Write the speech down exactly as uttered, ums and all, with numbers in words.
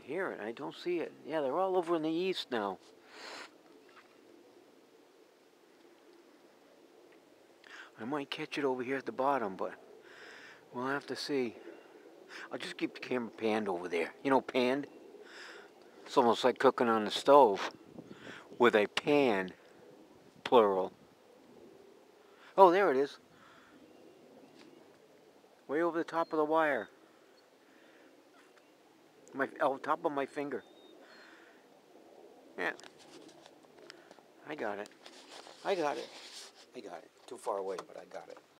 hear it. I don't see it. Yeah, they're all over in the east now. I might catch it over here at the bottom, but we'll have to see. I'll just keep the camera panned over there. You know, panned? It's almost like cooking on the stove with a pan, plural. Oh, there it is. Way over the top of the wire. My, oh, top of my finger. Yeah. I got it. I got it. I got it. Too far away, but I got it.